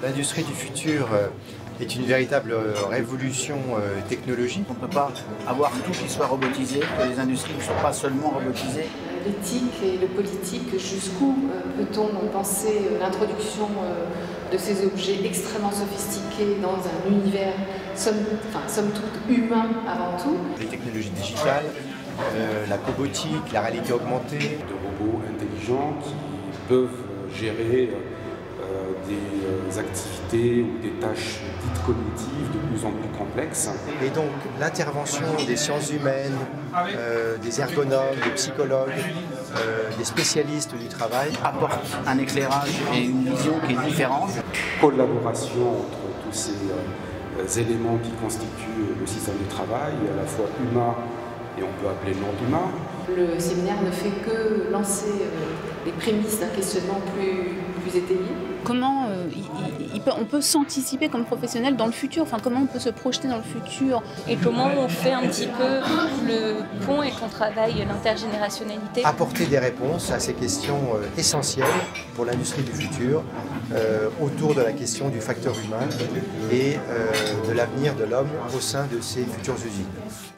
L'industrie du futur est une véritable révolution technologique. On ne peut pas avoir tout qui soit robotisé, que les industries ne soient pas seulement robotisées. L'éthique et le politique, jusqu'où peut-on penser l'introduction de ces objets extrêmement sophistiqués dans un univers somme toute humain avant tout. Les technologies digitales, la cobotique, la réalité augmentée. De robots intelligents qui peuvent gérer des activités ou des tâches dites cognitives de plus en plus complexes. Et donc l'intervention des sciences humaines, des ergonomes, des psychologues, des spécialistes du travail Apporte un éclairage et une vision qui est différente. Collaboration entre tous ces éléments qui constituent le système du travail, à la fois humain et on peut appeler non humain. Le séminaire ne fait que lancer les prémices d'un questionnement plus étayé. Comment on peut s'anticiper comme professionnel dans le futur, enfin comment on peut se projeter dans le futur. Et comment on fait un petit peu le pont et qu'on travaille l'intergénérationnalité. Apporter des réponses à ces questions essentielles pour l'industrie du futur, autour de la question du facteur humain et de l'avenir de l'homme au sein de ces futures usines.